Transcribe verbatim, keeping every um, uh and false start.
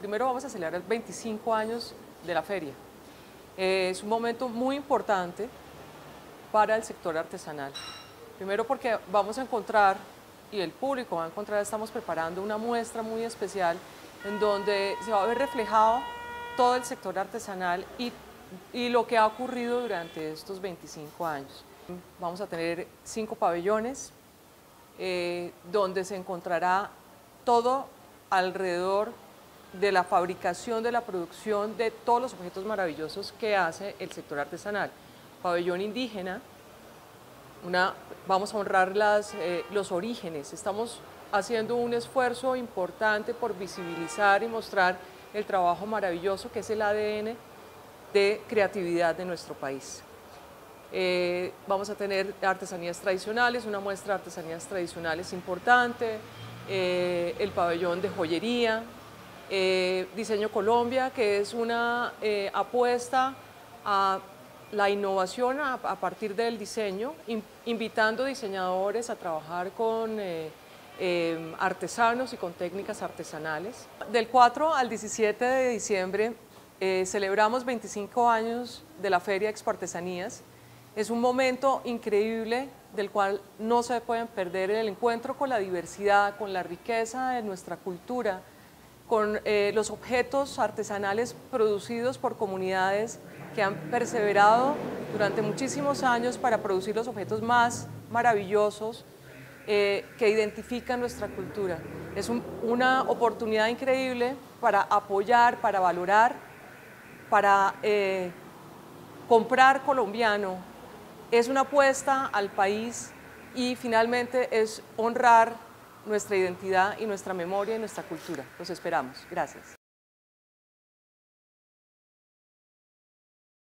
primero vamos a celebrar veinticinco años de la feria. Eh, es un momento muy importante para el sector artesanal. Primero porque vamos a encontrar, y el público va a encontrar, estamos preparando una muestra muy especial en donde se va a ver reflejado todo el sector artesanal y, y lo que ha ocurrido durante estos veinticinco años. Vamos a tener cinco pabellones eh, donde se encontrará todo alrededor de la fabricación, de la producción de todos los objetos maravillosos que hace el sector artesanal. Pabellón indígena, una, vamos a honrar las, eh, los orígenes, estamos haciendo un esfuerzo importante por visibilizar y mostrar el trabajo maravilloso que es el A D N de creatividad de nuestro país. Eh, vamos a tener artesanías tradicionales, una muestra de artesanías tradicionales importante, eh, el pabellón de joyería, eh, Diseño Colombia, que es una eh, apuesta a la innovación a, a partir del diseño, in, invitando diseñadores a trabajar con eh, eh, artesanos y con técnicas artesanales. Del cuatro al diecisiete de diciembre eh, celebramos veinticinco años de la Feria Expo Artesanías. Es un momento increíble del cual no se pueden perder el encuentro con la diversidad, con la riqueza de nuestra cultura, con eh, los objetos artesanales producidos por comunidades que han perseverado durante muchísimos años para producir los objetos más maravillosos eh, que identifican nuestra cultura. Es un, una oportunidad increíble para apoyar, para valorar, para eh, comprar colombiano. Es una apuesta al país y finalmente es honrar nuestra identidad y nuestra memoria y nuestra cultura. Los esperamos. Gracias.